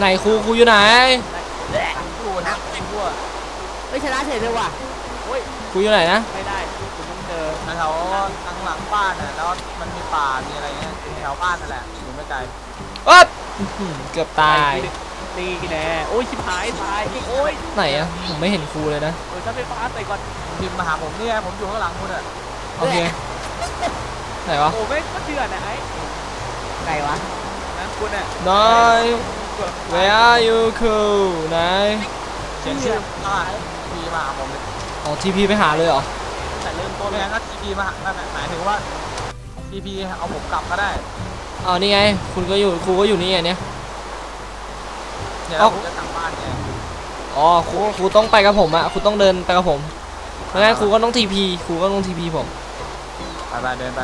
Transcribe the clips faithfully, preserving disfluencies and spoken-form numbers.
ไหนครูครูอยู่ไหนครูนะครูไม่ชนะเฉยเลยว่ะโอ้ยครูอยู่ไหนนะไม่ได้คุณต้องเจอแถวทางหลังบ้านน่ะแล้วมันมีป่ามีอะไรเงี้ยแถวบ้านนั่นแหละอยู่ไม่ไกลเอ๊ะเกือบตายตีแน่โอ้ยชิบหายตายโอ้ยไหนอะผมไม่เห็นครูเลยนะเออถ้าไฟฟ้าใส่ก่อนพิมพ์มาหาผมนี่ไงผมอยู่ข้างหลังคุณอ่ะโอเคไหนวะโอ้ไม่ก็เดือดนะไอ้ไงวะนะคุณอ่ะนาย Where are you ครูนายเขียนชื่อมาทีมาหาผมเลยอ๋อทีพีไปหาเลยเหรอแต่เริ่มต้นเลยก็ทีพีมาหมายถึงว่าทีพีเอาผมกลับก็ได้อ๋อนี่ไงคุณก็อยู่ครูก็อยู่นี่ไงเนี่ยเนี่ยผมจะกลับบ้านไงอ๋อครูครูต้องไปกับผมอะครูต้องเดินไปกับผมเพราะงั้นครูก็ต้องทีพีครูก็ต้องทีพีผมไปไปเดินไป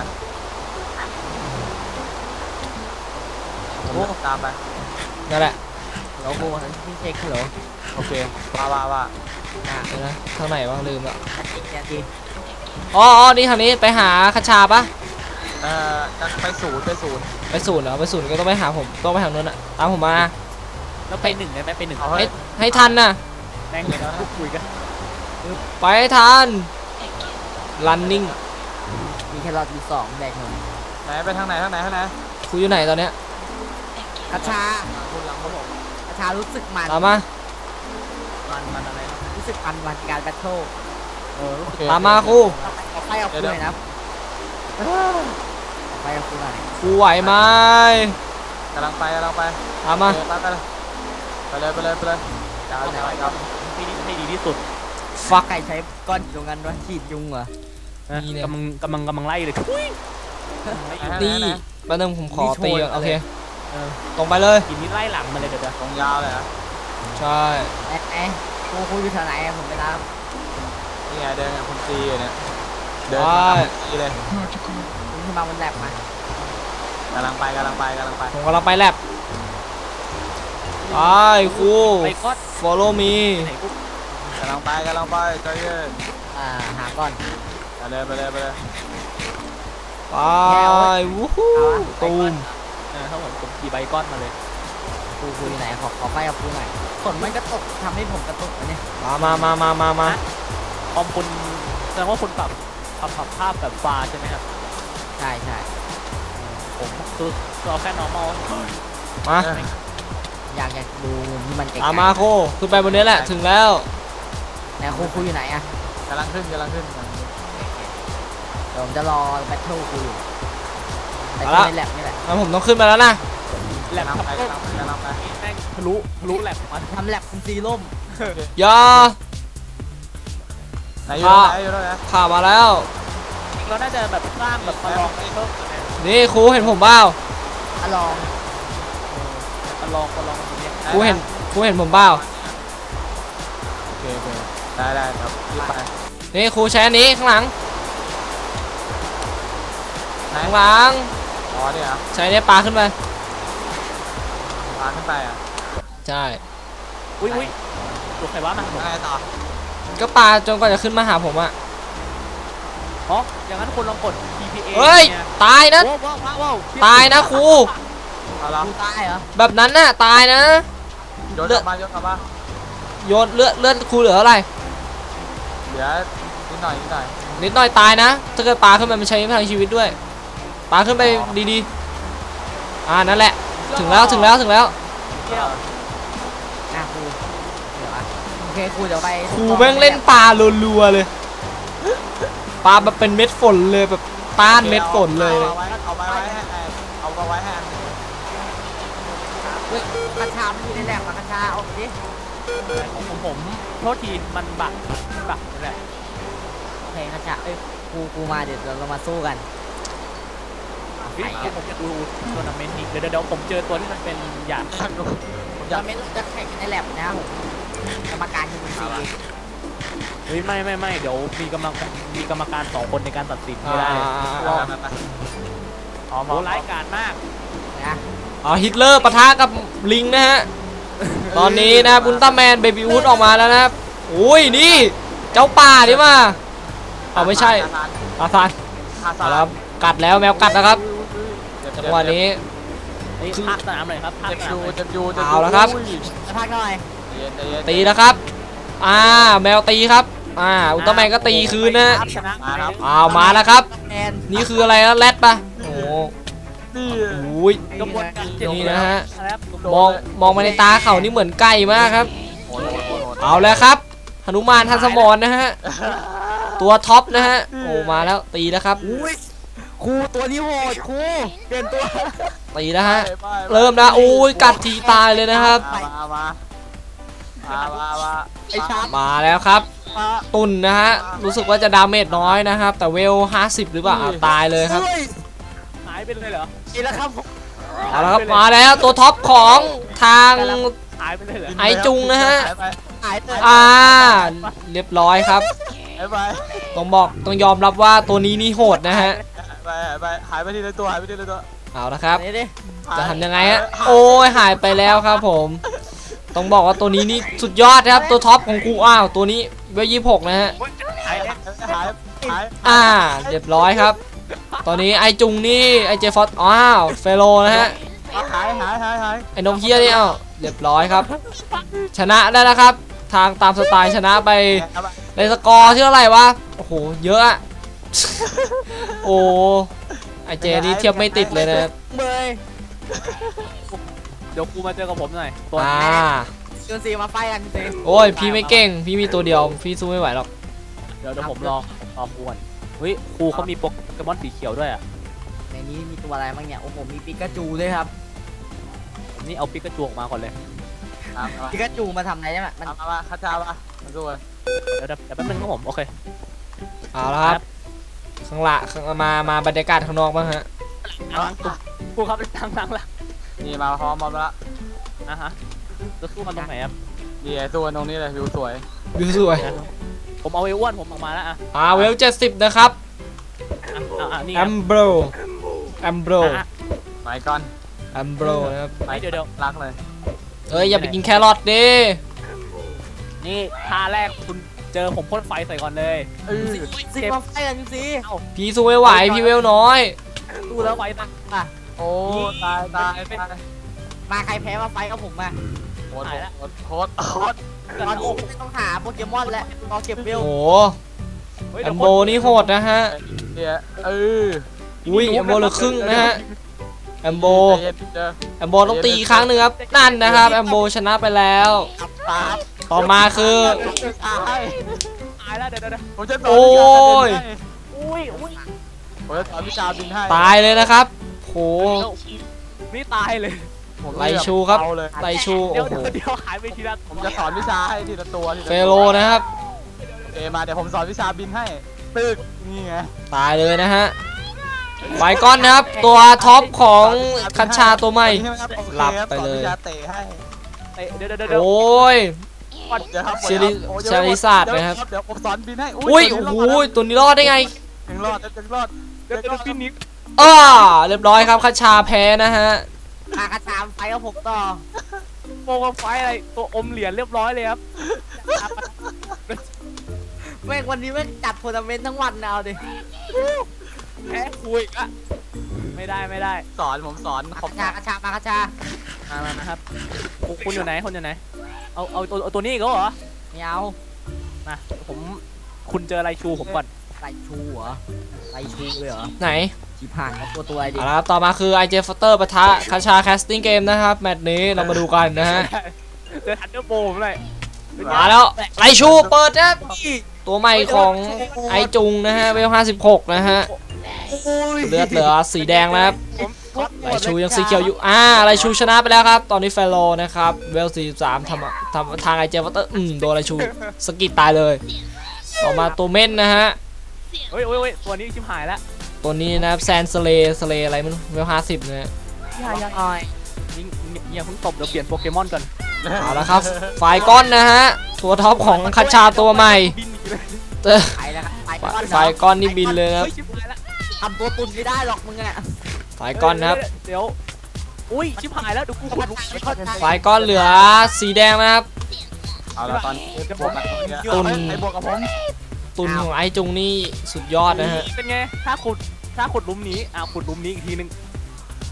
ผมตามไปนั่นแหละเราครูที่เช็คเหรอโอเคว่าว่าว่าเดี๋ยวนะทางไหนวะลืมละอีกนาทีอ๋อนี่ทางนี้ไปหาคาชาปะเอ่อไปศูนย์ไปศูนย์ไปศูนย์เหรอไปศูนย์ก็ต้องไปหาผมต้องไปทางนู้นอะตามผมมาแล้วไปหนึ่งได้ไหมไปหนึ่งให้ให้ทันนะแม่งเลยพูดคุยกันไปทัน running มีแค่รอบที่สองแบกหน่อยไหนไปทางไหนทางไหนทางไหนครูอยู่ไหนตอนเนี้ยกระชาคุณหลังครับผมกระชารู้สึกมันตามมามันมันอะไรรู้สึกมันมันการแบทเทิลเออตามมาครูเอาไปเอาคุยหน่อยนะไปเอาคุยหน่อยครูไหวไหมกำลังไปกำลังไปตามมาไปเลยไปเลยไปเลยไปเลยยาวๆครับที่นี่ให้ดีที่สุดฟักไก่ใช้ก้อนตรงนั้นวะฉีดยุงเหรอกำลังกำลังกำลังไล่เลยนี่แป๊บนึงผมขอตีโอเคตรงไปเลยทีนี้ไล่หลังมาเลยเดี๋ยวตรงยาวเลยอ่ะใช่เอ๊ะเอ๊ะครูครูอยู่แถวไหนผมไปรับนี่ไงเดินกับคุณซีเนี่ยเดินซีเลยคุณขึ้นมาบนแลบมากำลังไปกำลังไปกำลังไปผมกำลังไปแลบไปครู follow me กำลังไปกำลังไปใจเย็นอ่าหาก่อนไปเลยไปเลยไปเลยไปวู้ฮู้ตูมเออถ้าผมผมขี่ใบก้อนมาเลยครูครูอยู่ไหนขอขอไปกับครูหน่อยฝนมันกระตกทำให้ผมกระตุกเนี่ยมามามามามามาคอมคุณแสดงว่าคุณปรับปรับภาพแบบฟ้าใช่ไหมครับใช่ใช่ผมคือเราแค่ normal มาอยากอยากดูที่มันไกลๆมาโคขึ้นไปบนนี้แหละถึงแล้วไหนครูครูอยู่ไหนอะกำลังขึ้นกำลังขึ้นเดี๋ยวผมจะรอแบทเทิลครูอยู่แต่ในแลบนี่แหละงั้นผมต้องขึ้นมาแล้วนะแลบทำไปกำลังไปแม่งทะลุทะลุแลบมาทำแลบคุณซีล่มยาไหนอยู่ไหนอยู่ไหนผ่ามาแล้วเราน่าจะแบบสร้างแบบประลองเพิ่มนี่ครูเห็นผมเปล่าประลองประลองประลองตรงนี้ครูเห็นครูเห็นผมเปล่าโอเคโอเคได้ได้ครับรีบไปนี่ครูใช้อันนี้ข้างหลังข้างหลังอ๋อเนี่ยใช้เนี่ยปลาขึ้นไปปลาขึ้นไปอ่ะใช่อุ้ยอุ้ยตัวใครว่ามาผมอะไรต่อก็ปลาจนกว่าจะขึ้นมาหาผมอ่ะอ๋ออย่างนั้นคนลองกด ที พี เอเฮ้ยตายนะตายนะครูตายเหรอแบบนั้นน่ะตายนะโยนกลับมาโยนกลับมาโยนเลือดเลือดครูเหลืออะไรเหลือนิดหน่อยนิดหน่อยนิดหน่อยตายนะถ้าเกิดปลาขึ้นไปมันใช้พลังชีวิตด้วยปลาขึ้นไปดีๆอ่านั่นแหละถึงแล้วถึงแล้วถึงแล้วนะครูเดี๋ยวโอเคครูเดี๋ยวไปครูแม่งเล่นปลารัวๆเลยปลาแบบเป็นเม็ดฝนเลยแบบต้านเม็ดฝนเลยเอาไว้เอาไว้ให้เอาไว้ให้เฮ้ยกระชามันอยู่ในแหลกกระชาโอเคของผมผมโทษทีมันบักบักนี่แหละโอเคกระชาเอ้ยครูครูมาเดี๋ยวเรามาสู้กันผมจะดูทัวร์นาเมนต์นี้เดี๋ยวเดี๋ยวผมเจอตัวที่มันเป็นหยาดทัวร์นาเมนต์จะแข่งในแลบนะครับกรรมการคือซีเฮ้ยไม่ไม่ไม่เดี๋ยวมีกำลังมีกรรมการสองคนในการตัดสินไม่ได้รออ๋อโหร้ายกาจมากนะอ๋อฮิตเลอร์ปะทะกับลิงนะฮะตอนนี้นะบุนต้าแมนเบบี้วูดออกมาแล้วนะครับโอ้ยนี่เจ้าป่าดิมาเอาไม่ใช่อาซานแล้วกัดแล้วแมวกัดนะครับจังหวะนี้เฮ้ยภาคสนามหน่อยครับภาคเจ็บสอนามยู่หน่อยเจ็บอยู่เจ็บเอาละครับภาคหน่อยเย็นเย็นตีแล้วครับอ่าแมวตีครับอ่าอุลตร้าแมนก็ตีคืนนะชนะมาครับอ้าวมาแล้วครับแมนนี่คืออะไรนะแรดปะโอ้โหนี่อุ้ยกระบวนการเจ็ดนี่นะฮะครับมองมองมาในตาเขานี่เหมือนไก่มากครับโหดโหดโหดโหดเอาแล้วครับหนุมานทันสมรนะฮะตัวท็อปนะฮะโอ้มาแล้วตีแล้วครับอุ้ยครูตัวนี้โหดครูเปลี่ยนตัวตีแล้วฮะไปไปไปเริ่มนะโอ้ยกัดทีตายเลยนะครับมามามามามามาไอ้ชาร์ปมาแล้วครับมาตุนนะฮะรู้สึกว่าจะดาเมจน้อยนะครับ แต่เวลห้าสิบหรือเปล่าอ้าวตายเลยครับอุ้ยหายไปเลยเหรอนี่แล้วครับผมเอาละครับมาแล้วตัวท็อปของทางหายไปเลยเหรอไอจุงนะฮะหายไปหายไปอ่าเรียบร้อยครับหายไปต้องบอกต้องยอมรับว่าตัวนี้นี่โหดนะฮะหายไปหายไปหายไปทีละตัวหายไปทีละตัวเอาละครับนี่ดิจะทำยังไงฮะโอ้ยหายไปแล้วครับผม ต้องบอกว่าตัวนี้นี่สุดยอดครับตัวท็อปของครูอ้าวตัวนี้เวลยี่สิบหกนะฮะหายเองหายหายอ่าเรียบร้อยครับ ตอนนี้ไอจุงนี่ไอเจฟอสอ้าวเฟโลนะฮะหายหายหายหายไอนมเฮียนี่อ้าวเรียบร้อยครับ ชนะได้แล้วครับ ทางตามสไตล์ชนะไปในสกอร์ที่เท่าไหร่วะโอ้โหเยอะอะ โอ้ไอเจนี่เทียบไม่ติดเลยนะครับเบยเดี๋ยวครูมาเจอกับผมหน่อยตัวอ่าจูนซีมาไฟกันสิโอ้ยพี่ไม่เก่งพี่มีตัวเดียวพี่สู้ไม่ไหวหรอกเดี๋ยวเดี๋ยวผมรอรอครูก่อนเฮ้ยครูเขามีโปเกมอนสีเขียวด้วยอ่ะในนี้มีตัวอะไรบ้างเนี่ย โอ้โห มีปิกาจูด้วยครับผมนี่เอาปิกาจูออกมาก่อนเลยมามาปิกาจูมาทำอะไรได้ไหมมันมามาคาชามามาดูกันเดี๋ยวเดี๋ยวเดี๋ยวแป๊บนึงครับผมโอเคเอาละครับข้างหละข้างมามาบรรยากาศข้างนอกบ้างฮะล้างตุ๊ครูครับล้างล้างละนี่มาพร้อมพร้อมแล้วอ่ะฮะจะสู้กันตรงไหนครับนี่ตัวตรงนี้เลยวิวสวยดูสวยผมเอาไอ้อ้วนผมออกมาแล้วอ่ะอ่าเวลเจ็ดสิบนะครับอ่ะอ่ะอ่ะนี่แอครับมโบรแอมโบรอ่ะไปก่อนแอมโบรนะครับไปเดี๋ยวเดี๋ยวรักเลยเอ้ยอย่าไปกินแครอทดินี่ท่าแรกคุณเจอผมพ่นไฟใส่ก่อนเลยเออซีมาไฟกันสิพี่สู้ไม่ไหวพี่เวลน้อยดูแล้วไฟตั้งอ่ะโอ้ตายตายตายมาใครแพ้มาไฟกับผมมาโคตรโคตรโคตรตอนนี้ไม่ต้องหาโปเกมอนแล้วรอเก็บเวลโอ้โหเฮ้ยแอเดี๋ยวมโบนี่โหดนะฮะเนี่ยเอออุ้ยแอมโบเหลือครึ่งนะฮะแอมโบเย็นเจอแอมโบต้องตีอีกครั้งหนึ่งครับนั่นนะครับแอมโบชนะไปแล้วตายต่อมาคือตายตายแล้วเดี๋ยวเดี๋ยวเดี๋ยวผมจะสอนโอ้ยอุ้ยอุ้ยผมจะสอนวิชาบินให้ตายเลยนะครับโหนี่ตายเลยไลชูครับเอาเลยไลชูเดี๋ยโอ้วโหเดี๋ยวเดี๋ยวหายไปทีละผมจะสอนวิชาให้ทีละตัวทีละตัวเฟโลนะครับเอมาเดี๋ยวผมสอนวิชาบินให้ตึกนี่ไงตายเลยนะฮะไฟก้อนนะครับ ตัวท็อปของคัชชาตัวใหม่ใช่ไหมครับโอเคหลับครับไปเลยสอนวิชาเตะให้เตะเดี๋ยวเดี๋ยวเดี๋ยวโอ้ยเดี๋ยวครับเชลิโอ้ยเชลิศาสตร์นะครับเดี๋ยวผมสอนบินให้อุ้ยโอ้โหตัวนี้รอดได้ไงยังรอดยังรอดเดี๋ยวเดี๋ยวพี่นิกอ้าเรียบร้อยครับคัชชาแพ้นะฮะมากระชามไฟกับผมต่อโปรไฟล์อะไรตัวอมเหรียญเรียบร้อยเลยครับแม่งวันนี้แม่งจัดทัวร์นาเมนต์ทั้งวันนะเอาดิแพ้คุยอ่ะไม่ได้ไม่ได้สอนผมสอนมาขอบกระชามากระชามากระชามามามาครับคุณคุณอยู่ไหนคุณอยู่ไหนเอาเอาตัวเอาตัวนี้อีก็เหรอไม่เอามาผมคุณเจออะไรชูผมก่อนไรชูเหรอไรชูเลยเหรอไหนชิบหายแล้วตัวตัวอะไรดิเอาละครับต่อมาคือไอเจฟอเตอร์ปะทะคัชชาแคสติ้งเกมนะครับแมตช์นี้เรามาดูกันนะฮะเจอทันเดอร์โบผมเลยมาแล้วไลชูเปิดนะครับตัวใหม่ของไอจุงนะฮะเวลห้าสิบหกนะฮะเลือดเหลือสีแดงแล้วครับผมทุบไลชูยังสีเขียวอยู่อ่าไลชูชนะไปแล้วครับ ตอนนี้เฟโลนะครับเวลสี่สิบสามทำทำทางไอเจฟอเตอร์อืมโดนไลชูสกิดตายเลยต่อมาตัวเม่นนะฮะเฮ้ยเฮ้ยเฮ้ยตัวนี้ชิมหายแล้วตัวนี้นะครับแซนสเลสเลอะไรไม่รู้เวลห้าสิบนะฮะยังยังอ่อยยิงยิงเพิ่งตบเดี๋ยวเปลี่ยนโปเกมอนก่อนเอาละครับไฟก้อนนะฮะตัวท็อปของคัชชาตัวใหม่บินอีกเลยเจอไปแล้วครับไปไฟก้อนไฟก้อนนี่บินเลยครับเฮ้ยชิมหายแล้วทำตัวตุนไม่ได้หรอกมึงอะไฟก้อนนะครับเดี๋ยวอุ้ยชิมหายแล้วดูกูขุดลุกไม่เข้าใจไฟก้อนเหลือสีแดงนะครับเอาละตอนนี้บวกกันตุนไอ้บวกกับผมตุนของไอจุงนี่สุดยอดนะฮะเป็นไงถ้าขุดถ้าขุดหลุมนี้อ่าขุดหลุมนี้อีกทีนึง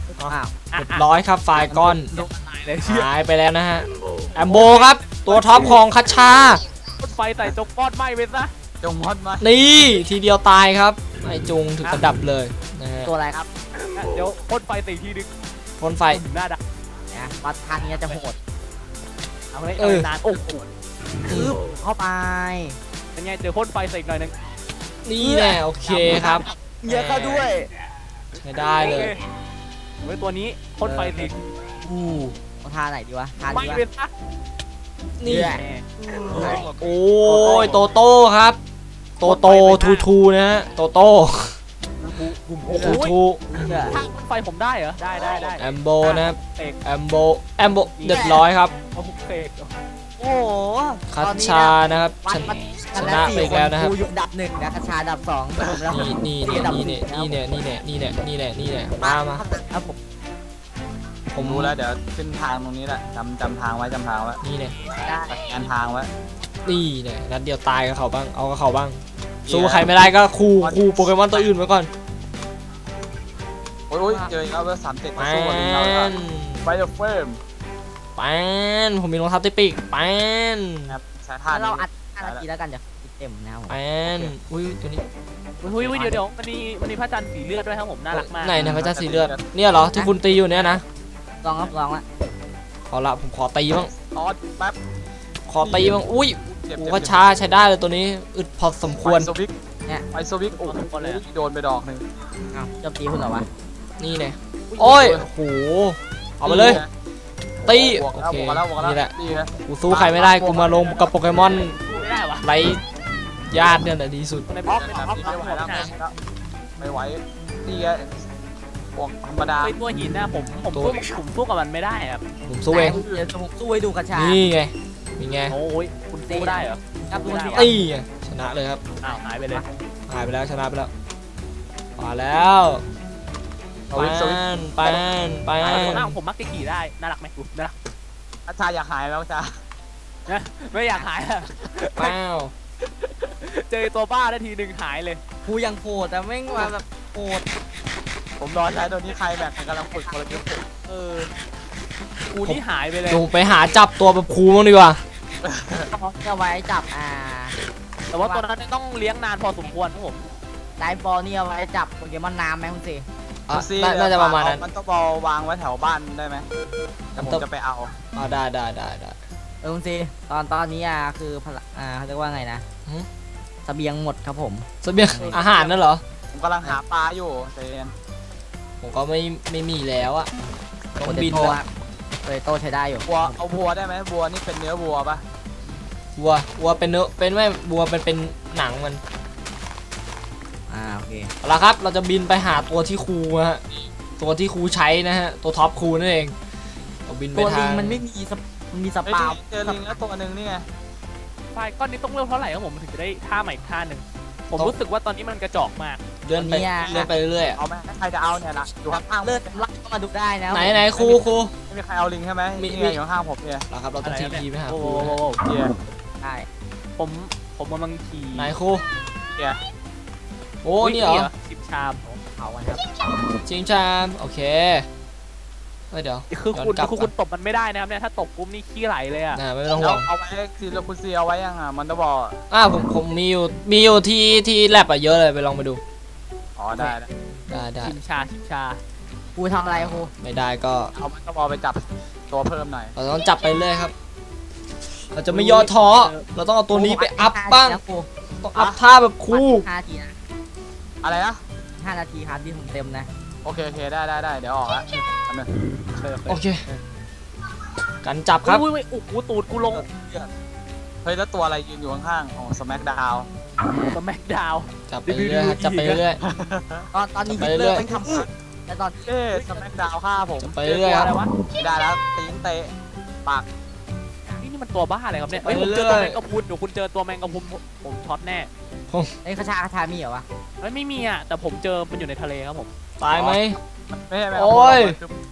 อ้าวเรียบร้อยครับไฟล์ก้อนลงตายเลยเชื่อหายไปแล้วนะฮะแอมโบครับตัวท็อปของคัชชาพ่นไฟใส่จงปอดไหม้ไปซะจงมอดมานี่ทีเดียวตายครับไอจุงถึงกระดับเลยนะฮะตัวอะไรครับเดี๋ยวพ่นไฟใส่ทีนึงพ่นไฟถึงหน้าดักนะวัดทางนี้จะโหดเอาเลยเอเอาอเลยนานโอ้โหคืบเข้าไปเป็นไงเจอพ่นไฟใส่อีกหน่อยนึงนี่แน่โอเคครับเยอะเข้าด้วยใช้ได้เลยเว้ยตัวนี้พ่นไฟใส่อู้เอาท่าไหนดีวะท่าไหม้นี้ไปวะซะนี่แหละโอ้ยโตโต้ครับโตโตทูทูนะฮะโตโต้โอ้โหทูทูถ้าพ่นไฟผมได้เหรอได้ได้ได้แอมโบนะครับเสกแอมโบแอมโบเรียบร้อยครับเอาผมเสกโอ้โหคัชชานะครับวัชดนะมันชนะไปอีกแล้วนะครับกูอยู่อันดับหนึ่งนะกระชาอันดับสองผมแล้วนี่นี่เนี่ยนี่เนี่ยนี่เนี่ยนี่เนี่ยนี่เนี่ยนี่เนี่ยนี่เนี่ยมามาครับผมผมรู้แล้วเดี๋ยวขึ้นทางตรงนี้แหละจำจำทางไว้จำทางไว้นี่เนี่ยได้แอนทางไว้นี่เนี่ยนัดเดียวตายกับเขาบ้างเอากับเขาบ้างสู้ใครไม่ได้ก็คู่คู่โปเกมอนตัวอื่นไว้ก่อนโอ้ยเจออีกแล้วเบอร์สามเจ็ดแปมาสู้กับเราแล้วนไฟเดอร์เฟิร์มแปนผมมีรองเท้าติปีกแปนครับสายท่าถ้าเรานี้อัดห้านาทีแล้วกันจะเต็มนะครับผมแปนอุ้ยตัวนี้อุ้ยอุ้ยเดี๋ยวเดี๋ยวมันมีมันมีพระจันทร์สีเลือดด้วยครับผมน่ารักมากไหนนะพระเจ้าสีเลือดเนี่ยเหรอที่คุณตีอยู่เนี่ยนะลองครับลองละเอาละผมขอตีบ้างตอดแป๊บขอตีบ้างอุ้ยเจ็บโอ้เจ็บก็ช้าใช้ได้เลยตัวนี้อึดพอสมควรไฟโซวิกไฟโซวิกโอ้โหโดนไปดอกหนึ่งอ้าวจบตีคุณเหรอวะนี่เนี่ยโอ้ยโอ้โหเอาไปเลย ตีบวกโอแล้วเคบวกแล้วบวกแล้วนี่แหละนี่ไงกูสู้ใครไม่ได้กูมาลงกับโปเกมอนไม่ได้วะไรญาติเนี่ยแหละดีสุดในไม่บล็อกไหวในบล็อกไม่ไหวแล้วนะไม่ไหวนี่ไงบวกธรรมดาไอตัวหินนะผมผมสู้ผมสู้กับมันไม่ได้ครับผมสู้เองเดี๋ยวผมสู้ให้ดูกระชานี่ไงนี่ไงโอ้ยคุณสู้ได้เหรอครับทุกคนที่นี่ไงชนะเลยครับอ้าวหายไปเลยหายไปแล้วชนะไปแล้วมาแล้วโซปวิกโซวิกานปานปาหายไปนหน้าของผมมักจะขี่ได้น่ารักไหมดูน่ารักอาจารย์อยากหายแล้วจ้าไม่อยากหายอะป้าวเจอตัวบ้าได้ทีหนึ่งหายเลยกูยังโหดแต่แม่งมาแบบโหดผมรอใช้ตัวนี้ใครแบกกำลังฝึกคนละยุคเออกูนี่หายไปเลยดูไปหาจับตัวแบบครูมั้างดีกว่าจะไว้จับอ่าแต่ว่าตัวนั้นต้องเลี้ยงนานพอสมควรครับผมไลฟ์บอลนี่เอาไว้จับโปเกมอนน้ำไหมคุณสิอ่ะน่าน่าจะประมาณนั้นมันต้องบอลวางไว้แถวบ้านได้ไหมแต่ผมจะไปเอาอ่าได้ได้ได้ได้เออคุณสิตอนตอนนี้อ่ะคือพลังอ่าเขาเรียกว่าไงนะหือเสบียงหมดครับผมเสบียงอาหารนั่นเหรอผมกำลังหาปลาอยู่เซนผมก็ไม่ไม่มีแล้วอะต้องบินโตแล้วโตโตใช้ได้อยู่วัวเอาวัวได้ไหมวัวนี่เป็นเนื้อวัวปะวัววัวเป็นเนื้อเป็นไม่วัวเป็นเป็นหนังมันอ่าโอเคเอาละครับเราจะบินไปหาตัวที่ครูฮะตัวที่ครูใช้นะฮะตัวท็อปครูนั่นเองเราบินไปตัวลิทาง งมันไม่มีสปมันมีสเฮ้ยปาวเจอลิงแล้วตัวหนึ่งนี่ไงไฟก้อนนี้ต้องเลือกเท่าไหร่ครับผมถึงจะได้ท่าใหม่อีกท่าหนึ่งผมรู้สึกว่าตอนนี้มันกระจอกมากเลื่อนไปเลื่อนไปเรื่อยๆอะเอาไหมใครจะเอาเนี่ยนะอยู่ข้างๆเลือดไล่เข้ามาดูได้นะไหนไหนครูครูไม่มีใครเอาลิงใช่ไหมมีนี่มีไงอยู่ข้างๆผมเนี่ยเราครับเราต้องทีพีไปหาโอ้คโหรูนะเกียร์ได้ผมผมกำลังขี่ไหนครูเกียร์โอ้นี่เหรอสิบชามเอากันครับชิงชามโอเคเฮ้ยเดี๋ยวคือคุณย้อนกลับคือคุณตบมันไม่ได้นะครับเนี่ยถ้าตบปุ๊บนี่ขี้ไหลเลยอ่ะนะไม่ต้องแล้ห่ววงเอาไว้ซีแล้วคุณซีเอาไว้ยังอ่ะมันต้องบอกอ่าผมผมมีอยู่มีอยู่ที่ที่แลบอะเยอะเลยไปลองไปดูอ๋อได้ได้ได้ได้ชิมชาชิมชาครูทำอะไรครูไม่ได้ก็เอามันต้องบอกไปจับตัวเพิ่มหน่อยเราต้องจับไปเรื่อยครับ เราจะไม่ย่อท้อเราต้องเอาตัวนี้ไปอัพบ้างนะครูต้องอัพท่าแบบครูห้านาทีนะอะไรนะห้านาทีครับที่ผมเต็มนะโอเคโอเคได้ได้ได้เดี๋ยวออกละทำไมโอเคกันจับครับอุ้ยอุ้ยโอ้โหตูดกูลงเฮ้ยแล้วตัวอะไรยืนอยู่ข้างๆอ๋อสแมกดาวสแม็กดาวจับไปเรื่อยครับจับไปเรื่อยตอนตอนนี้ไปฮิตเรื่เลออยร์ไม่ทำพักแต่ตอนเอ๊สแมกดาวฆ่าผมไปเรื่อยครับอะไรวะไม่ได้แล้วตีนเตะปากนี่นี่มันตัวบ้าอะไรครับเนี่ยไปเฮ้ยผมเจอเรื่ตัวอยแมงกะพรุนเดี๋ยวคุณเจอตัวแมงกะพรุนผมผมช็อตแน่ไอ้ยคาชาคาชามีเหรอวะเฮ้ยไม่มีอ่ะแต่ผมเจอมันอยู่ในทะเลครับผมตายไหมไม่ใช่ไหมโอ้ย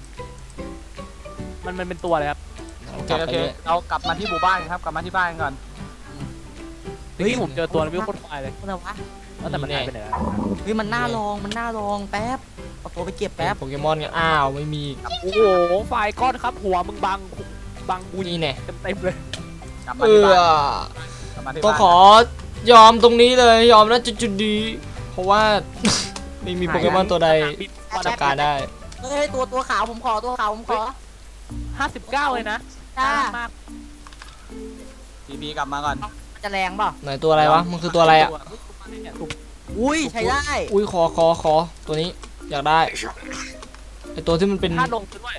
มันมันเป็นตัวอะไรครับโอเคจับโอไปเคเรื่อยเรากลับมาที่หมู่บ้านกันครับกลับมาที่บ้านกันก่อนเฮ้ยผมเจอตัวแล้วไม่โคตรควายเลยอะไรวะแล้วแต่มันหายไปไหนแล้วเฮ้ยมันน่าลองมันน่าลองแป๊บเอาตัวไปเก็บแป๊บโปเกมอนกันอ้าวไม่มีโอ้โหไฟก้อนครับหัวมึงบังบังกูนี่แน่เต็มเต็มเลยกลับมาเอที่อบ้านกลับมาที่ต้องบ้านขอยอมตรงนี้เลยยอมนะจุดๆดีเพราะว่า ไม่มีโปเกมอนตัวใดจัดการได้เฮ้ยตัวตัวขาวผมขอตัวขาวผมขอห้าสิบเก้าเลยนะจ้ามากบีบีกลับมาก่อนมันจะแรงเปล่าไหนตัวอะไรวะมันคือตัวอะไรอ่ะอุ้ยใช้ได้อุ้ยคอคอคอตัวนี้อยากได้ไอตัวที่มันเป็นถ้าลงด้วย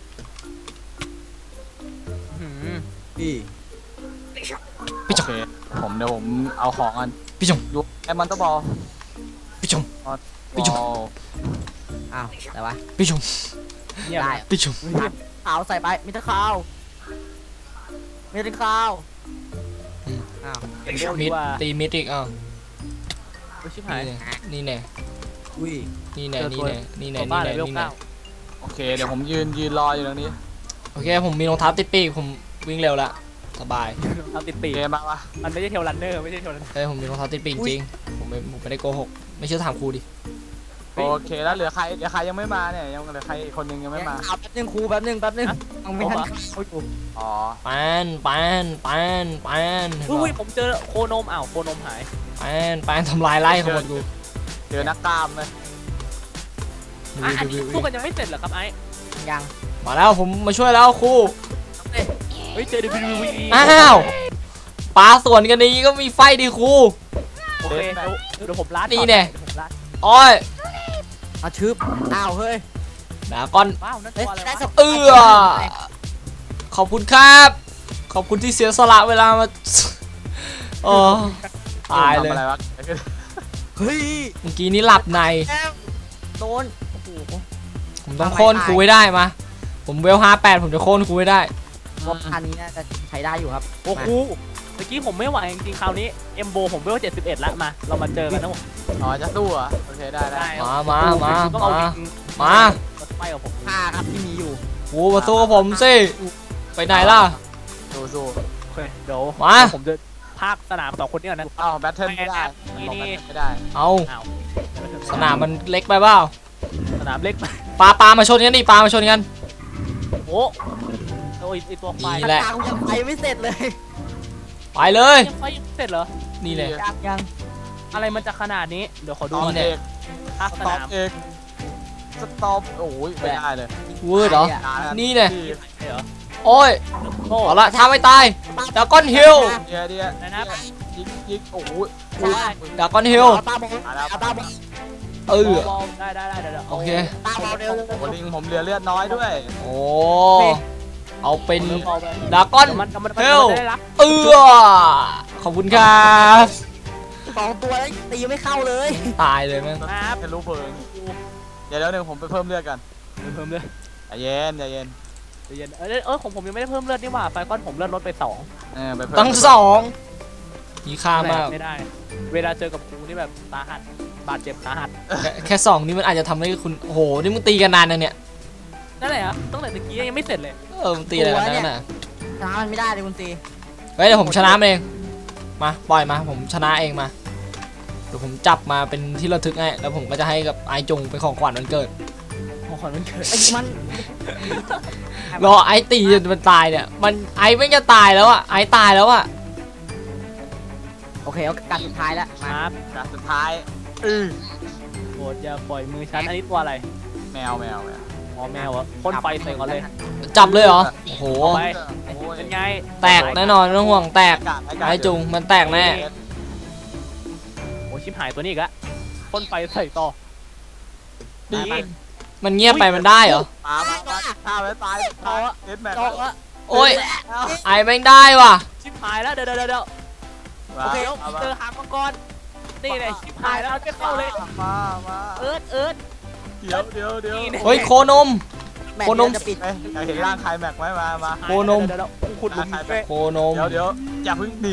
หืมพี่พี่จโอง เคผมเดี๋ยวผมเอาของกันพี่จงดูไอ้มอนเตอร์บอลพี่จง พี่จุ๊บบอลอ้าวแต่ว่าพี่จงเงียบได้พี่จงขาวใส่ไปมิตรขาวมิตรขาวอ้าวเป็นเรื่องมิที่ดว่าตีมิดอีกอ้าวโอ้ยชิบหายนี่แน่นี่แน่อุ้ยนี่แน่นี่แน่นี่แน่ตัวนี่บ้านเลแน่ยเวลนี่แน่เก้าโอเคเดี๋ยวผมยืนยืนรออยู่ตรงนี้โอเคผมมีรองเท้าติดปีกผมวิ่งเร็วละสบายเอาติดโอปีกเคมาวะมันไม่ใช่เทลรันเนอร์ไม่ใช่เทลรันเนอร์เฮ้ยผมมีรองเท้าติดปีกจริงผมไม่ผมไม่ได้โกหกไม่เชื่อถามครูดิโอเคแล้วเหลือใครเหลือใครยังไม่มาเนี่ยยังเหลือใครอีกคนนึงยังไม่มาขาวแป๊บนึงครูแป๊บนึงแป๊บนึงยังไม่ทันโอ้ยอ๋อปานปานปานปานอุ้ยผมเจอโคนมอ้าวโคนมหายปานปานทำลายไล่ขโมยกูเจอนักกล้ามเลยอ่ะอันนี้สู้กันยังไม่เสร็จเหรอครับไอ้ยังมาแล้วผมมาช่วยแล้วครูเฮ้ยเจอ ดับเบิลยู วีอ้าวปลาสวนกันนี้ก็มีไฟดิครูโอเคเดี๋ยวเดี๋ยวผมลัดนี่แน่เดี๋ยวผมลัดอ้อยเอาชึบอ้าวเฮ้ยดาก้อนว้าวนั่นเฮ้ตัยวอะไรได้วะสักเอื้อขอบคุณครับ ขอบคุณที่เสียสละเวลามาโอ้ตายเลยทำอะไรวะเฮ้ยเมื่อกี้นี้หลับในโดนโอ้โหผมต้องโค่นครูให้ได้มา ผมเวลห้าแปดผมจะโค่นครูให้ได้รถคันนี้น่าจะใช้ได้อยู่ครับโอ้โหเมื่อกี้ผมไม่ไหวจริงๆคราวนี้เอ็มโบผมเวลเจ็ดสิบเอ็ดละมาเรามาเจอกันนะผมอ๋อจะสู้เหรอโอเคได้ได้มามามาต้องเอามาจริงมาไปกับผมห้าครับที่มีอยู่ครูมาสู้กับผมสิไปไหนล่ะสู้สู้โอเคเดี๋ยวมาผมจะพากสนามสองคนนี้ก่อนนะอ้าวแบทเทิลไม่ได้นี่บอกนี่แบทเทิลไม่ได้เอาอ้าวสนามมันเล็กไปเปล่าสนามเล็กปลาปลามาชนกันดิปลามาชนกันโอ้โอ้ยไอตัวไฟนี่แหละตายังไปไม่เสร็จเลยไปเลยยังไฟยังเสร็จเหรอนี่แหละยังยังอะไรมันจะขนาดนี้เดี๋ยวขอสดูต็อหปน่อยเอกพากสสต็อปนามเอกสต็อปโอ้ยไม่ได้เลยวืดเหรอ นี่เนี่ยที่ใช่เหรอโอ้ยโอ้เอาละถ้าไม่ตายดากอนฮิลเดียวเดียวนะครับยิงยิงโอ้ยดากอนฮิลเอาตาบอลมาแล้วเอาตาบอลเออบอลได้ได้ได้เดี๋ยวดี๋ยวโอเคตาบอลเร็วเร็วโอ้ลิงผมเหลือเลือดน้อยด้วยโอ้เอาเป็นเอาบอลไปดากอนเดี๋ยวมันมันมันเฮลมันได้รับเออขอบคุณครับสองตัวแล้วตีไม่เข้าเลยตายเลยแม่งครับเป็นรูปเพลิงเดี๋ยวเดี๋ยวหนึ่งผมไปเพิ่มเลือดกันเพิ่มเลยใจเย็นใจเย็นใจเย็นเออเออของผมยังไม่ได้เพิ่มเลือดนี่หว่าไฟก้อนผมเลือดลดไปสองเออไปเพิ่มตั้งสองมีค่ามากไม่ได้ เวลาเจอกับครูนี่แบบสาหัสบาดเจ็บสาหัสแค่แค่สองนี่มันอาจจะทำให้คุณโอ้โหนี่มึงตีกันนานนะเนี่ยนั่นแหละครับตั้งแต่ตะกี้ยังไม่เสร็จเลยเออมึงตีอะไรกันนันน่ะชนะมันไม่ได้เลยคุณตีเฮ้ยเดี๋ยวผมชนะมันเองมาปล่อยมาผมชนะเองมาเดี๋ยวผมจับมาเป็นที่ระทึกให้แล้วผมก็จะให้กับไอจงเป็นของขวัญวันเกิดของขวัญวันเกิดไอ้มันรอไอตีจนมันตายเนี่ยมันไอไม่จะตายแล้วอ่ะไอตายแล้วอ่ะโอเคเอาการสุดท้ายแล้วคมารับการสุดท้ายอือโปรดอย่าปล่อยมือฉันอันนี้ตัวอะไรแมวแมวแมวอ๋อแมวเหรอพ่นไฟใส่ก่อนเลยจับเลยเหรอโอ้โหเอาไปโอ้ยเป็นไงแตกแน่นอนไม่ต้องห่วงแตกกาดกาดไอจุงมันแตกแน่โอ้ชิบหายตัวนี้อีกแล้วพ่นไฟใส่ต่อดีมันเงียบไปมันได้เหรอปามาฆ่าไว้ตายตายเอ็ดแม็กจอกละโอ้ยไอแม่งได้ว่ะชิบหายแล้วเดี๋ยวเดี๋ยวเดี๋ยวโอเคเจอหางมังกรนี่เลยชิบหายแล้วจะเข้าเลยมามาเอิร์ดเอิร์ดเดี๋ยวเดี๋ยวเดี๋ยวเฮ้ยโคนมแม่โคนมจะปิดเอ้ยอยากเห็นร่างใครแม็กไหมมามาโคนมเดี๋ยวเดี๋ยวเดี๋ยวขุดหลุมไปโคนมเดี๋ยวเดี๋ยวอย่าเพิ่งหนี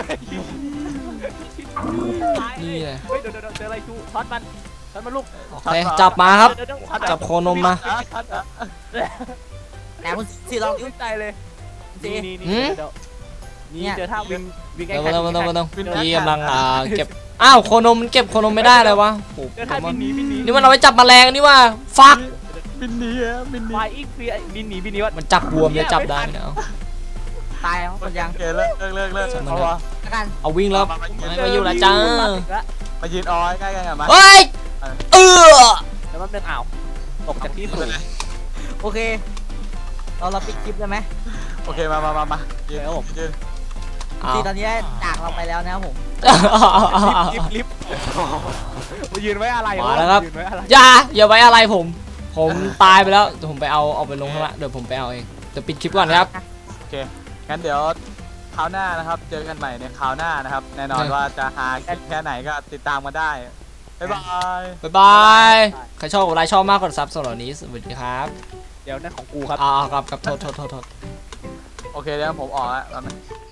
นี่ไงเฮ้ยเดี๋ยวเดี๋ยวเจออะไรชูช็อตมันช็อตมันลูกโอเคจับมาครับเดี๋ยวเดี๋ยวเดี๋ยวจับโคนมมาแต่คุณสีลองยุ่งใจเลยสีนี่นี่หืมเดี๋ยวเนี่นี่ยเจอท่าวิ่งวิ่งไม่ต้องไม่ต้องไม่ต้องพี่กำลังอ่าเก็บอ้าวโคนมมันเก็บโคนมไม่ได้เลยวะโอ้โหเดินทางบินหนีบินหนีนี่มันเอาไว้จับแมลงนี่ว่าฟักบินหนีอะบินหนีไฟอีกบินหนีบินหนีวะมันจับรวมจะจับได้ไหมเนี่ยเอาตายแล้วคนยังโอเคเลิกเลิกเลิกเลิกช่างมันเอาวะแล้วกันเอาวิ่งแล้วไม่มาอยู่แล้วจ้ามายืนออยใกล้กันกันมาเฮ้ยเออแล้วมันเป็นอ่าวตกจากที่สูงโอเคเราเราปิดคลิปได้ไหมโอเคมามามามายืนยืนเอาทีตอนนี้ได้จากเราไปแล้วนะครับผมลิฟต์ลิฟต์มายืนไว้อะไรมาแล้วครับยืนไว้อะไรอย่าอย่าไว้อะไรผม ผมตายไปแล้วเดี๋ยวผมไปเอาเอาไปลงข้างล่างเดี๋ยวผมไปเอาเองเดี๋ยวปิดคลิปก่อนครับโอเคงั้นเดี๋ยวคราวหน้านะครับเจอกันใหม่ในคราวหน้านะครับแน่นอนว่าจะหาคลิปแค่ไหนก็ติดตามมาได้บ๊ายบายบ๊ายบายใครชอบกดไลค์ชอบมากกดซับสำหรับวันนี้สวัสดีครับเดี๋ยวนั่นของกูครับอ่าครับครับโทษโทษโทษโทษโอเคเดี๋ยวผมออกแล้วแป๊บนึง